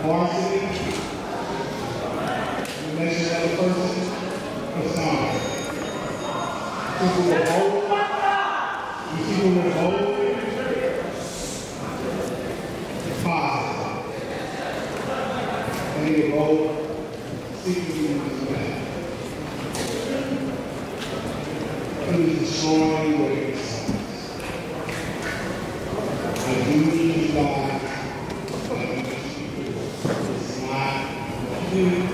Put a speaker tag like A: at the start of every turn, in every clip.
A: varsity. You mention another person, it's time. People will vote. You see people will vote. Positive. And they vote. Secretly as well. It is destroying what it is. I do need you guys. It's not you.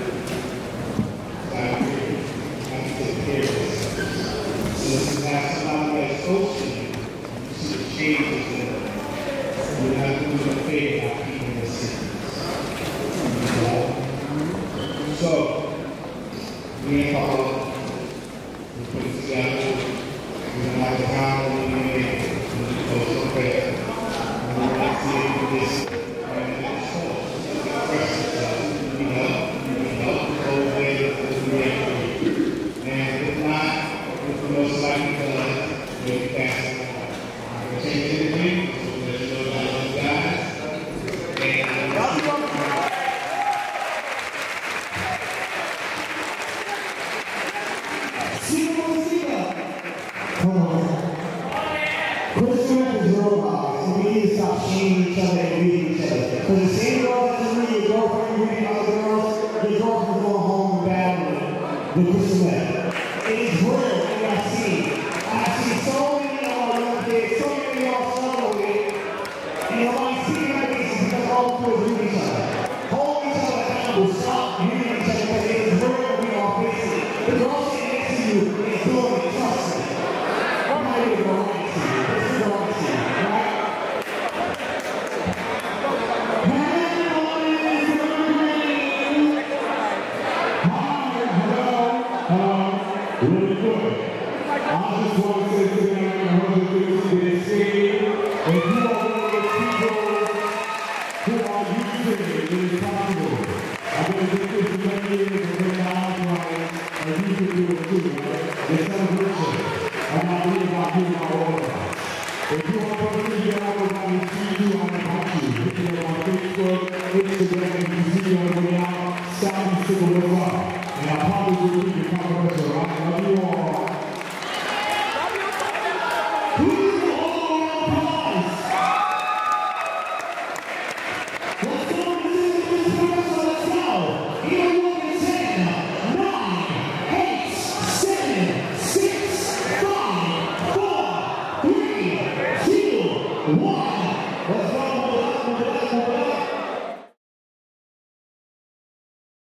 A: I have to take care of this. So if you have somebody that's coaching you, you see the changes in it. You have to do the favor by keeping the secrets. So, we ain't called. We put it together. We're going to have to count on the name. We go so fast. We want to see if this we need help. Go away. And if not, if we most likely done, we'll be passing it on. We'll take anything. So let you know about those guys.
B: Hold on. Christmas is real hard, so we need to stop shaming each other and reading each other. Because the same girl that's reading your girlfriend reading other girls, your girlfriend's going home and battling with Christmas. It is real, and I see so many of our young kids, so many of y'all struggle with it. And I see like this is because all people read each other. Hold each other accountable, stop reading each other, because it is real, we all face it. The girl sitting next to you is doing it, trust me. I'm not even going to see you. This is going to see you, right?
C: Really good. I just want to say to them, I want to say, if you are one of those people who are using it, it is possible. I've been doing this for many years and been down right, and you can do it too, right? It's celebration. And I believe I'll do my order. If you want to see your everybody see you, I'm about you. If you're on Facebook, Instagram, if you see you on the way out, stop and stick a little up. And I probably will keep your controversial. I love you all. Who's the all-around prize? Let's go to this person. Let's go. Either one can 10, 9, 8, 7, 6, 5, 4, 3, 2, 1.